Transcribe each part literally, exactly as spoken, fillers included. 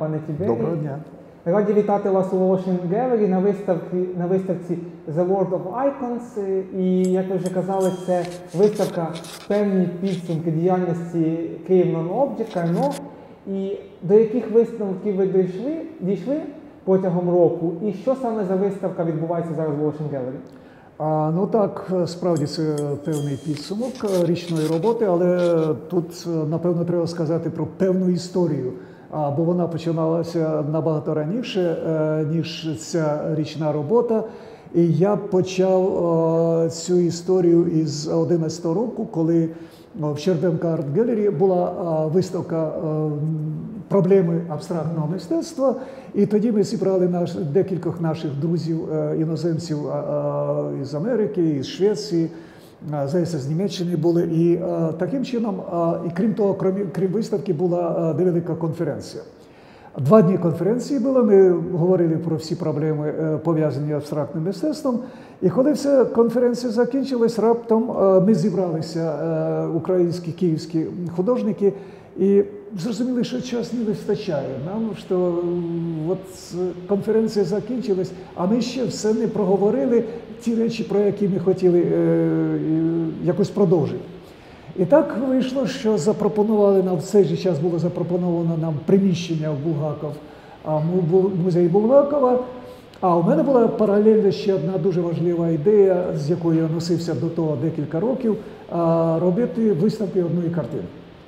пане Тібері. Доброго дня. Раді вітати вас у Ocean Gallery на виставці, на виставці The World of Icons. І, як ви вже казали, це виставка певні підсумки діяльності Київ Non-Object, КНО. І до яких висновків ви дійшли, дійшли протягом року? І що саме за виставка відбувається зараз в Ocean Gallery? А, ну так, справді це певний підсумок річної роботи, але тут, напевно, треба сказати про певну історію. А, бо вона починалася набагато раніше, ніж ця річна робота. І я почав а, цю історію із одинадцятого року, коли в Щербенка Арт Гелері була а, виставка а, проблеми абстрактного мистецтва. І тоді ми зібрали наш, декількох наших друзів, а, іноземців а, а, із Америки, із Швеції, а, здається, з Німеччини були. І а, таким чином, а, і крім того, крім, крім виставки, була невелика конференція. Два дні конференції було, ми говорили про всі проблеми, пов'язані з абстрактним мистецтвом. І коли вся конференція закінчилась, раптом ми зібралися, українські, київські художники, і зрозуміли, що час не вистачає нам, що от конференція закінчилась, а ми ще все не проговорили, ті речі, про які ми хотіли якось продовжити. І так вийшло, що запропонували нам, в цей же час було запропоновано нам приміщення в Булгаков, музей Булгакова. А у мене була паралельно ще одна дуже важлива ідея, з якою я носився до того декілька років, робити виставки одної картини.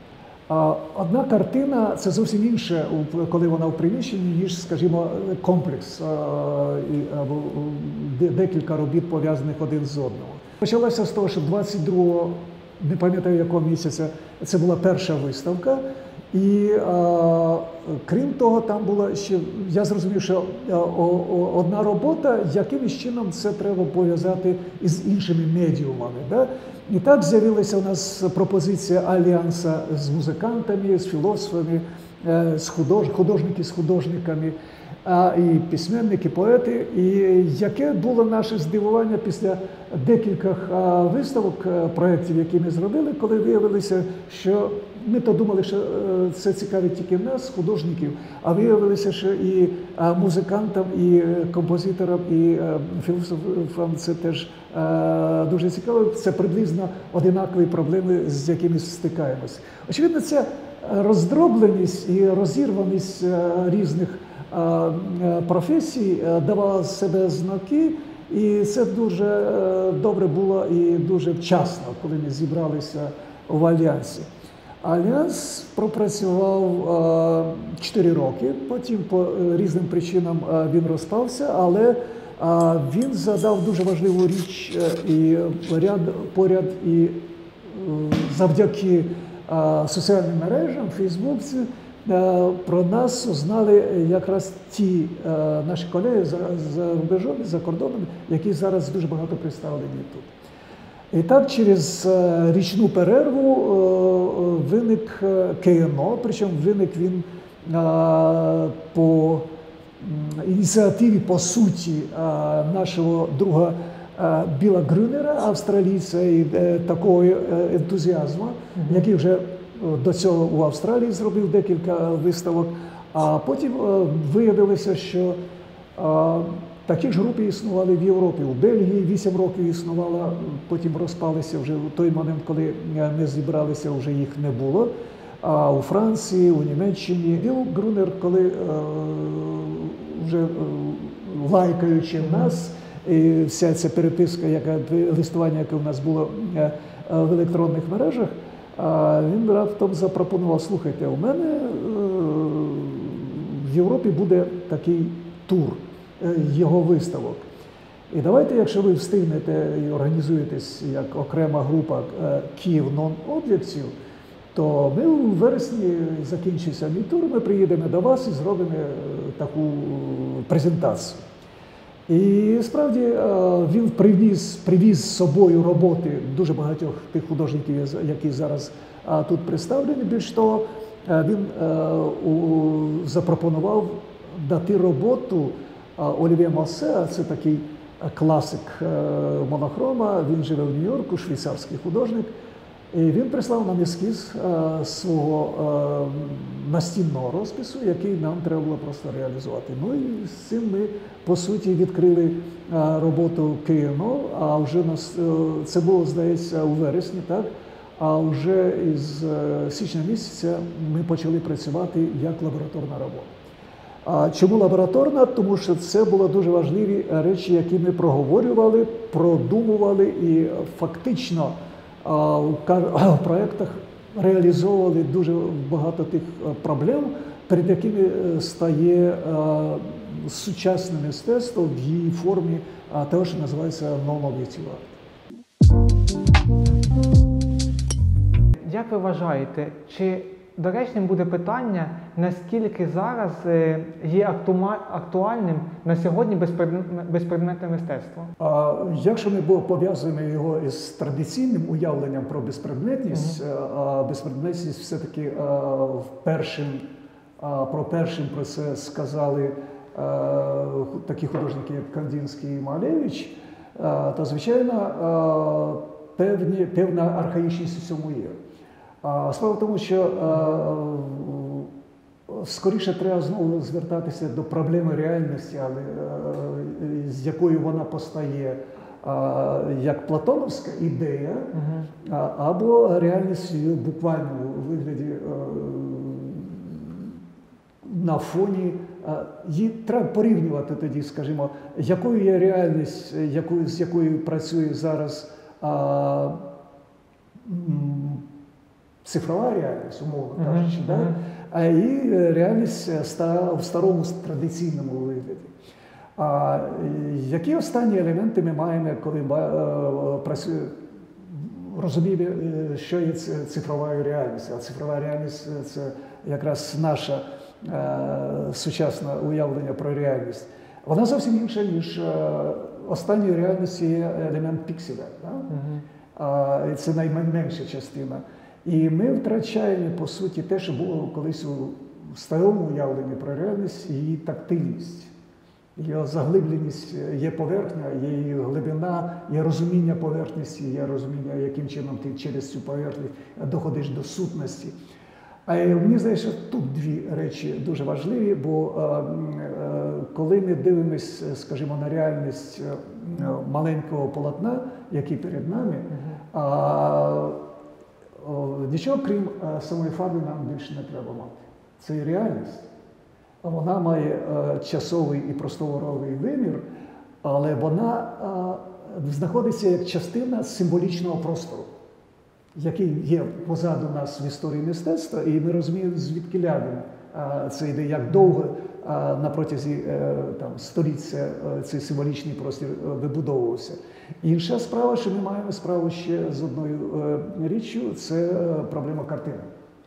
Одна картина – це зовсім інше, коли вона в приміщенні, ніж, скажімо, комплекс або декілька робіт, пов'язаних один з одного. Почалося з того, що двадцять другого, не пам'ятаю якого місяця, це була перша виставка. І а, крім того, там була ще, я зрозумів, що а, о, одна робота, якимось чином це треба пов'язати із іншими медіумами. Да? І так з'явилася у нас пропозиція альянсу з музикантами, з філософами, з худож... художники з художниками, а, і письменники, поети. І яке було наше здивування після декількох а, виставок, а, проєктів, які ми зробили, коли виявилося, що ми то думали, що це цікавить тільки нас, художників, а виявилося, що і музикантам, і композиторам, і філософам це теж дуже цікаво. Це приблизно одинакові проблеми, з якими стикаємось. Очевидно, ця роздробленість і розірваність різних професій давала себе знаки, і це дуже добре було і дуже вчасно, коли ми зібралися в Альянсі. Альянс пропрацював чотири роки, потім по різним причинам він розпався, але він задав дуже важливу річ і ряд, поряд і завдяки соціальним мережам, Фейсбуці, про нас знали якраз ті наші колеги за, за рубежом, за кордоном, які зараз дуже багато представлені тут. І так, через річну перерву виник КНО, причому виник він по ініціативі, по суті, нашого друга Біла Грюнера, австралійця, і такого ентузіазму, який вже до цього у Австралії зробив декілька виставок, а потім виявилося, що такі ж групи існували в Європі. У Бельгії вісім років існувала, потім розпалися вже в той момент, коли ми зібралися, вже їх не було. А у Франції, у Німеччині. Біл Грюнер, коли е, вже е, лайкаючи нас, і вся ця переписка, яка, листування, яке у нас було е, в електронних мережах, е, він раптом запропонував: слухайте, у мене е, в Європі буде такий тур його виставок. І давайте, якщо ви встигнете і організуєтесь як окрема група Київ Non-Object, то ми у вересні закінчиться мій тур, ми приїдемо до вас і зробимо таку презентацію. І справді він привіз, привіз з собою роботи дуже багатьох тих художників, які зараз тут представлені. Більш того, він запропонував дати роботу Олів'є Массе, це такий класик монохрома, він живе в Нью-Йорку, швейцарський художник. І він прислав нам ескіз е, свого е, настінного розпису, який нам треба було просто реалізувати. Ну і з цим ми, по суті, відкрили е, роботу КМО, а вже нас, е, це було, здається, у вересні, так? А вже із е, січня місяця ми почали працювати як лабораторна робота. А чому лабораторна? Тому що це були дуже важливі речі, які ми проговорювали, продумували і фактично а, у проєктах реалізовували дуже багато тих проблем, перед якими стає а, сучасне мистецтво в її формі, а, того, що називається non-objective art. Як ви вважаєте, чи доречним буде питання, наскільки зараз є актуальним на сьогодні безпредметне мистецтво? А якщо ми пов'язуємо його із традиційним уявленням про безпредметність, mm-hmm. а безпредметність все-таки першим, про першим про це сказали такі художники, як Кандинський і Малевич, то, звичайно, певні, певна архаїчність у цьому є. Справа в тому, що скоріше треба знову звертатися до проблеми реальності, але з якою вона постає як платоновська ідея, uh-huh. або реальність в буквальному вигляді на фоні. Її треба порівнювати тоді, скажімо, якою є реальність, якою, з якою працює зараз а, цифрова реальність, умовно uh-huh. кажучи, uh-huh. да? А і реальність в старому традиційному вигляді. А які останні елементи ми маємо, коли працює, розуміємо, що є цифрова реальність? А цифрова реальність – це якраз наше сучасне уявлення про реальність. Вона зовсім інша, ніж останньої реальності є елемент пікселя. Да? Uh-huh. Це найменша частина. І ми втрачаємо, по суті, те, що було колись у старому уявленні про реальність, її тактильність, її заглибленість, є поверхня, є її глибина, є розуміння поверхності, є розуміння, яким чином ти через цю поверхність доходиш до сутності. А мені здається, що тут дві речі дуже важливі, бо коли ми дивимося, скажімо, на реальність маленького полотна, який перед нами, uh-huh. нічого крім самої фарби нам більше не треба мати. Це і реальність. Вона має часовий і просторовий вимір, але вона знаходиться як частина символічного простору, який є позаду нас в історії мистецтва, і ми розуміємо, звідки лягне це йде, як довго на протязі там, століття цей символічний простір вибудовувався. Інша справа, що ми маємо справу ще з одною річчю, це проблема картини.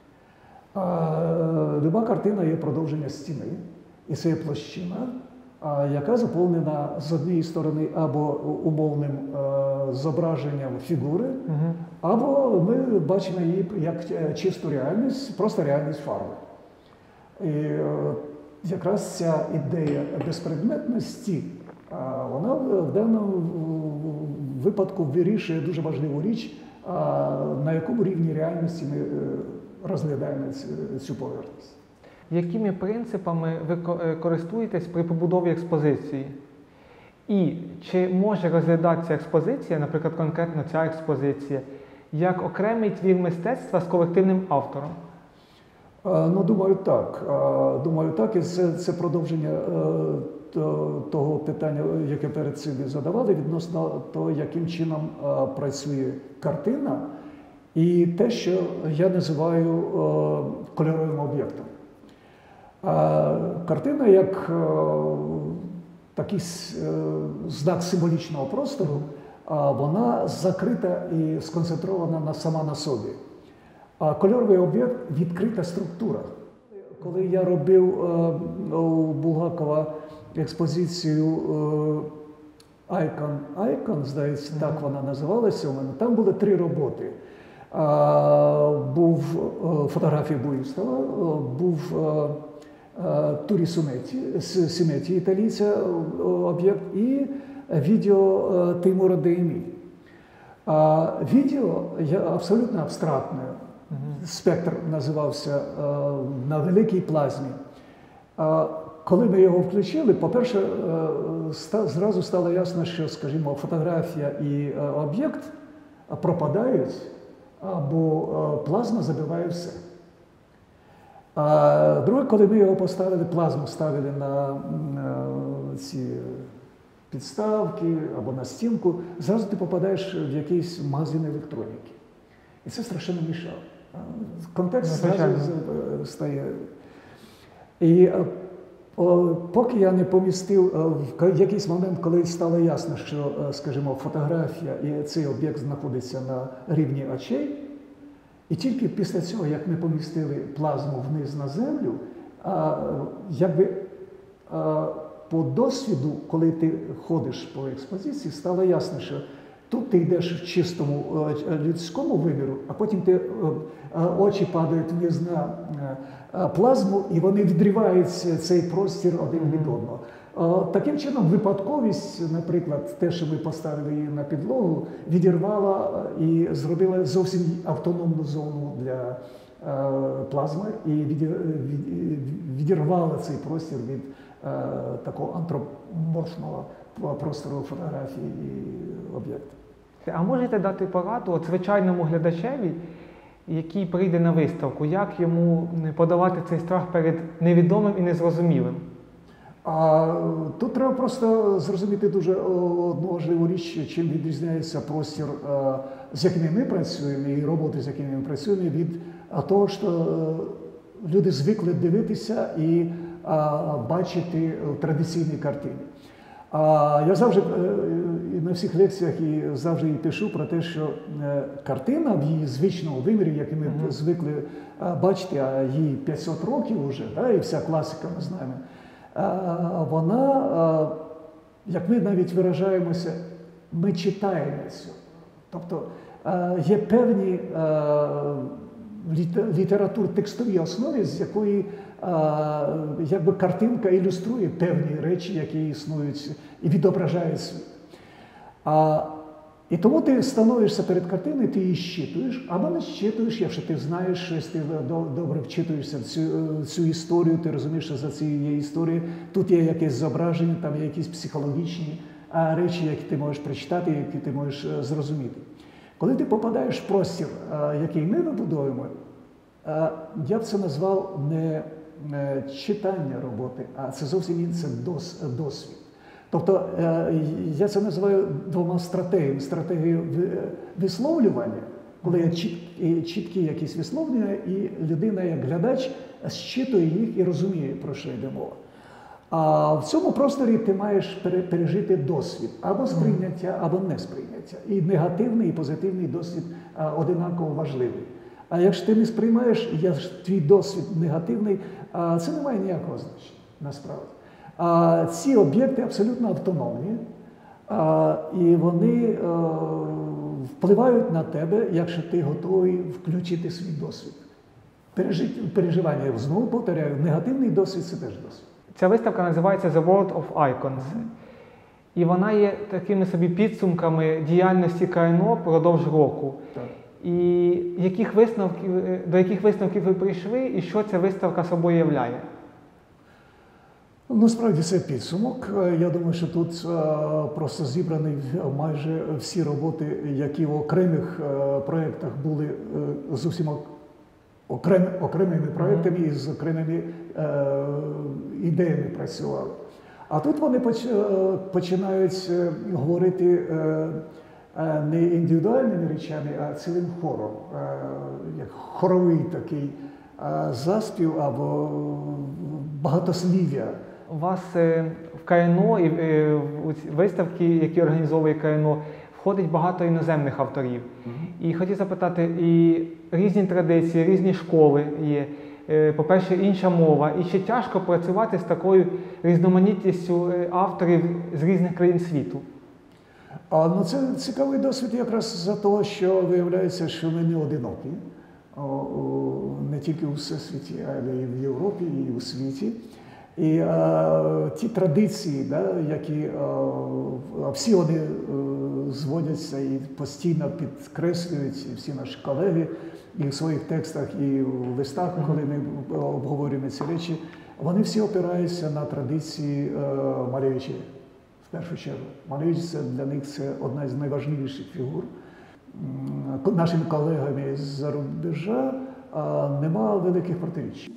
Люба картина є продовження стіни, і це є площина, яка заповнена з однієї сторони або умовним зображенням фігури, uh-huh. або ми бачимо її як чисту реальність, просто реальність фарби. І якраз ця ідея безпредметності, вона в даному випадку вирішує дуже важливу річ, на якому рівні реальності ми розглядаємо цю поверхність. Якими принципами ви користуєтесь при побудові експозиції? І чи може розглядатися експозиція, наприклад, конкретно ця експозиція, як окремий твір мистецтва з колективним автором? Ну, думаю, так. Думаю, так. І це, це продовження того питання, яке перед цим задавали, відносно того, яким чином працює картина, і те, що я називаю кольоровим об'єктом. Картина як такий знак символічного простору, вона закрита і сконцентрована на, сама на собі. А кольоровий об'єкт – відкрита структура. Коли я робив у Булгакова експозицію Icon, Icon, здається, так вона називалася у мене, там були три роботи. Був фотографія Буїстова, був Турі Симеті, італійця, об'єкт, і відео Теймура Деемі. А відео є абсолютно абстрактною. Спектр називався е, на великій плазмі. А коли ми його включили, по-перше, е, ста, зразу стало ясно, що, скажімо, фотографія і е, об'єкт пропадають, або е, плазма забиває все. А друге, коли ми його поставили, плазму ставили на е, ці підставки або на стінку, зразу ти попадаєш в якийсь магазин електроніки. І це страшенно мішало. Контекст Ну, зразу стає. І о, поки я не помістив, в якийсь момент, коли стало ясно, що, скажімо, фотографія і цей об'єкт знаходиться на рівні очей, і тільки після цього, як ми помістили плазму вниз на землю, а, якби а, по досвіду, коли ти ходиш по експозиції, стало ясно, що тут ти йдеш в чистому людському виміру, а потім ти, очі падають вниз на плазму, і вони відривають цей простір один від одного. Таким чином, випадковість, наприклад, те, що ми поставили її на підлогу, відірвала і зробила зовсім автономну зону для плазми і відірвала цей простір від такого антропоморфного простору фотографії і об'єкту. А можете дати пораду от звичайному глядачеві, який прийде на виставку, як йому подолати цей страх перед невідомим і незрозумілим? А тут треба просто зрозуміти дуже одну важливу річ, чим відрізняється простір, з якими ми працюємо, і роботи, з якими ми працюємо, від того, що люди звикли дивитися і бачити традиційні картини. А я завжди і на всіх лекціях і завжди і пишу про те, що картина в її звичному вимірі, який ми mm-hmm. звикли бачити, а їй п'ятсот років вже, да, і вся класика ми знаємо, вона, як ми навіть виражаємося, ми читаємо цю. Тобто є певні літератур текстовій основі, з якої якби картинка ілюструє певні речі, які існують і відображають світ. А, і тому ти становишся перед картиною, ти її щитуєш, або не щитуєш, якщо ти знаєш щось, ти добре вчитуєшся в цю, цю історію, ти розумієш, що за цією історією тут є якесь зображення, там є якісь психологічні а, речі, які ти можеш прочитати, які ти можеш а, зрозуміти. Коли ти попадаєш в простір, а, який ми вибудовуємо, а, я б це назвав не читання роботи, а це зовсім інший досвід. Тобто я це називаю двома стратегіями. Стратегією висловлювання, коли є чіткі якісь висловлення, і людина, як глядач, зчитує їх і розуміє, про що йде мова. А в цьому просторі ти маєш пережити досвід або сприйняття, або не сприйняття. І негативний, і позитивний досвід одинаково важливий. А якщо ти не сприймаєш, твій досвід негативний, це не має ніякого значення, насправді. А ці об'єкти абсолютно автономні, і вони впливають на тебе, якщо ти готовий включити свій досвід. Переживання, я знову повторяю, негативний досвід – це теж досвід. Ця виставка називається The World of Icons. І вона є такими собі підсумками діяльності КНО впродовж року. Так. І яких висновків, до яких висновків ви прийшли, і що ця виставка собою являє? Ну, справді, це підсумок. Я думаю, що тут просто зібрані майже всі роботи, які в окремих проєктах були зовсім окрем, окремими проєктами і з окремими ідеями працювали. А тут вони починають говорити не індивідуальними речами, а цілим хором, як хоровий такий заспів або багатослів'я. У вас в КНО і в виставки, які організовує КНО, входить багато іноземних авторів. Mm-hmm. І хотів запитати, і різні традиції, різні школи є, по-перше, інша мова. І ще тяжко працювати з такою різноманітністю авторів з різних країн світу. А, ну, це цікавий досвід якраз за того, що виявляється, що ми не одинокі. О, о, не тільки у всесвіті, але і в Європі, і у світі. І а, ті традиції, да, які а, всі вони зводяться і постійно підкреслюють і всі наші колеги і в своїх текстах, і в листах, коли ми обговорюємо ці речі, вони всі опираються на традиції е, Малевича. В першу чергу. Малевич це для них це одна з найважливіших фігур. М, Нашими колегами з-за рубежа е, нема великих протиріч.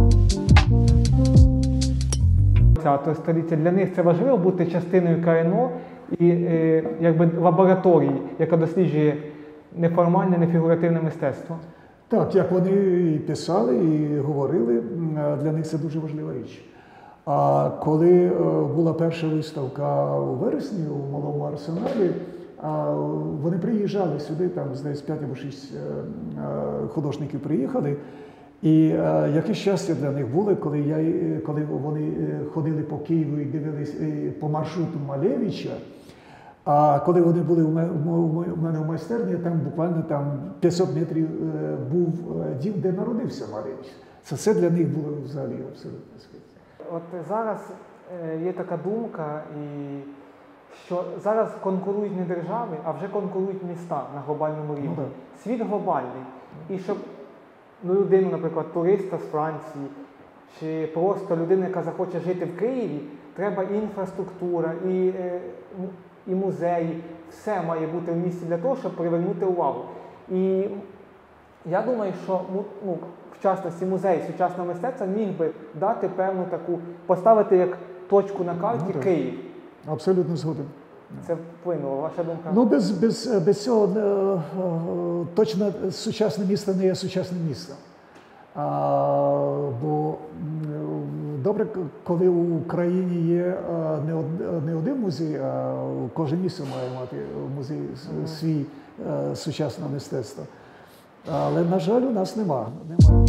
ХХ століття для них це важливо бути частиною КНО і е, якби лабораторії, яка досліджує неформальне, нефігуративне мистецтво. Так, як вони і писали, і говорили, м, для них це дуже важлива річ. А коли е, була перша виставка у вересні у Малому Арсеналі, а, вони приїжджали сюди, там здається п'ять або шість е, е, художників приїхали. І е, яке щастя для них було, коли, я, е, коли вони е, ходили по Києву і дивились е, по маршруту Малевича. А коли вони були у мене, у мене в майстерні, там буквально там п'ятсот метрів е, був е, дім, де народився Малевич. Це все для них було взагалі абсолютно світ. От зараз е, є така думка, і що зараз конкурують не держави, а вже конкурують міста на глобальному рівні. Ну, Світ глобальний. І щоб ну, людину, наприклад, туриста з Франції, чи просто людина, яка захоче жити в Києві, треба і інфраструктура, і, е, і музеї. Все має бути в місті для того, щоб привернути увагу. І я думаю, що ну, в частності музей сучасного мистецтва міг би дати певну таку, поставити як точку на карті Ну, так. Київ. Абсолютно згоден. Це вплинуло, ваша думка? Ну, без, без, без цього е, е, точно сучасне місто не є сучасним містом. А, бо м, добре, коли у країні є е, не, од, не один музей, а кожне місто має мати музей mm-hmm. свій е, сучасного мистецтва. Але, на жаль, у нас нема. нема.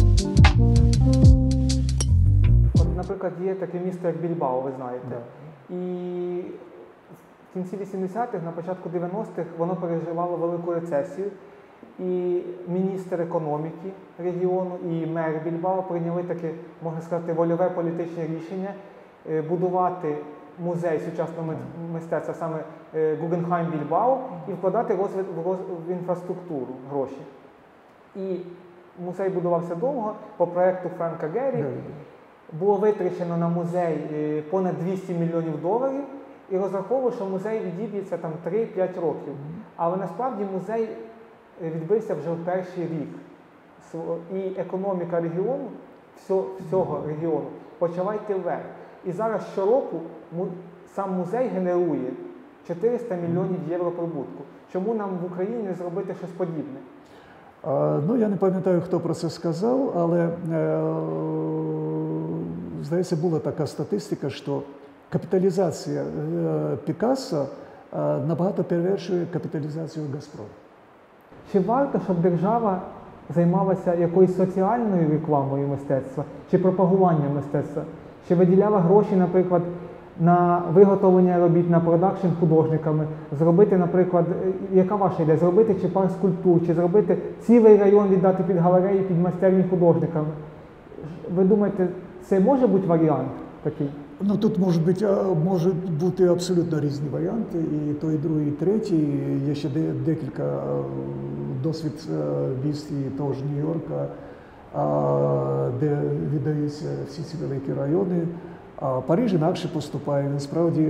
От, наприклад, є таке місто, як Більбао, ви знаєте. Да. І в кінці вісімдесятих, на початку дев'яностих воно переживало велику рецесію. І міністр економіки регіону, і мер Більбао прийняли таке, можна сказати, вольове політичне рішення будувати музей сучасного мистецтва, саме Гугенхайм Більбао, і вкладати розвит, в, роз, в інфраструктуру гроші. І музей будувався довго, по проєкту Френка Геррі. Було витрачено на музей понад двісті мільйонів доларів, і розраховували, що музей відіб'ється там три-п'ять років. Але насправді музей відбився вже в перший рік. І економіка регіону, всього регіону, почала йти вверх. І зараз щороку сам музей генерує чотириста мільйонів євро прибутку. Чому нам в Україні не зробити щось подібне? А, ну, я не пам'ятаю, хто про це сказав, але, е, здається, була така статистика, що капіталізація е, Пікассо е, набагато перевершує капіталізацію Газпрому. Чи варто, щоб держава займалася якоюсь соціальною рекламою мистецтва, чи пропагуванням мистецтва, чи виділяла гроші, наприклад, на виготовлення робіт, на продакшн художниками, зробити, наприклад, яка ваша ідея, зробити чи парк скульптур, чи зробити цілий район віддати під галереї, під майстерні художниками? Ви думаєте, це може бути варіант такий? Ну, тут можуть бути, можуть бути абсолютно різні варіанти, і той, і другий, і третій. Є ще декілька досвід міст і того ж Нью-Йорка, де віддаються всі ці великі райони. А Париж інакше поступає. Насправді,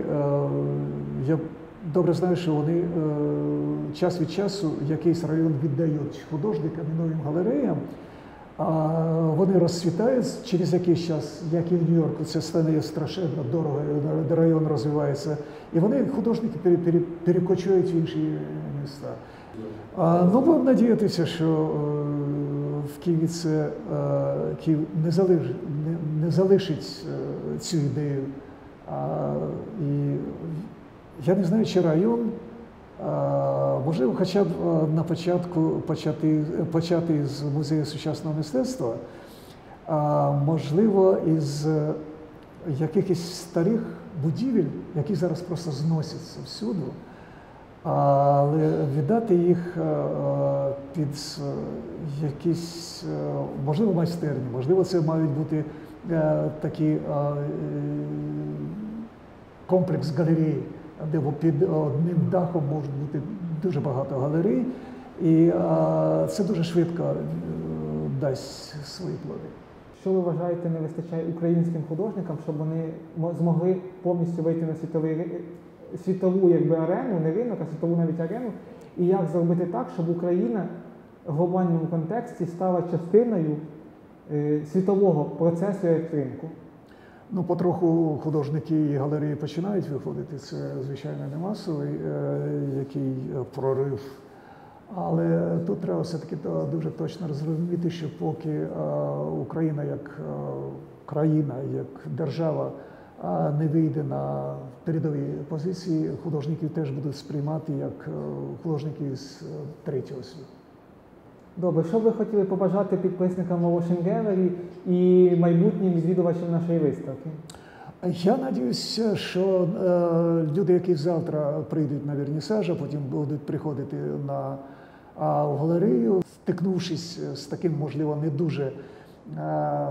я добре знаю, що вони час від часу якийсь район віддають художникам і новим галереям, а вони розцвітають через якийсь час, як і в Нью-Йорку, це стане страшенно дорого, район розвивається, і вони, художники, перекочують в інші міста. А, ну, будемо надіятися, що в Києві це Київ не, залиш, не, не залишить цю ідею. А, і я не знаю, чи район, а, можливо, хоча б на початку почати, почати з музею сучасного мистецтва, а можливо, із якихось старих будівель, які зараз просто зносяться всюди, але віддати їх під якісь, можливо, майстерні, можливо, це мають бути такі комплекс галерей де під одним дахом може бути дуже багато галерей, і а, це дуже швидко е, дасть свої плоди. Що ви вважаєте не вистачає українським художникам, щоб вони мо- змогли повністю вийти на світовий, ри- світову якби, арену, не ринок, а світову навіть арену, і як зробити так, щоб Україна в глобальному контексті стала частиною е, світового процесу як ринку? Ну, потроху художники і галереї починають виходити. Це, звичайно, не масовий е, який е, прорив. Але тут треба все-таки то дуже точно розуміти, що поки е, Україна як е, країна, як держава е, не вийде на передові позиції, художників теж будуть сприймати як е, художників з е, третього світу. Добре, що б ви хотіли побажати підписникам Волошин Gallery і майбутнім відвідувачам нашої виставки? Я сподіваюся, що е, люди, які завтра прийдуть на вернісаж, а потім будуть приходити на а, в галерею, стикнувшись з таким, можливо, не дуже е,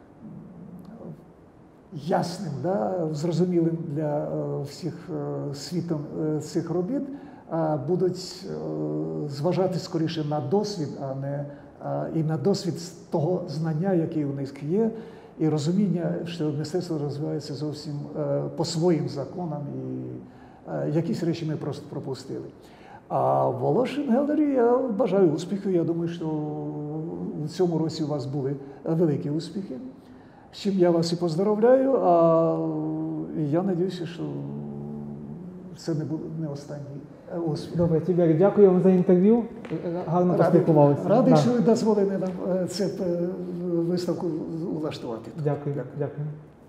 ясним, да, зрозумілим для е, всіх е, світом е, цих робіт, е, будуть е, зважати скоріше на досвід, а не е, і на досвід з того знання, яке у них є, і розуміння, що мистецтво розвивається зовсім е, по своїм законам, і е, якісь речі ми просто пропустили. А Волошин Gallery я бажаю успіху. Я думаю, що у цьому році у вас були великі успіхи. З чим я вас і поздоровляю, а я сподіваюся, що це не буде не останній успіх. Добре, Тібер, дякую вам за інтерв'ю. Гарно Радий, поспілкувалися. радий, Да. що ви дозволили нам е, це е, виставку влаштувати. Дякую, дякую.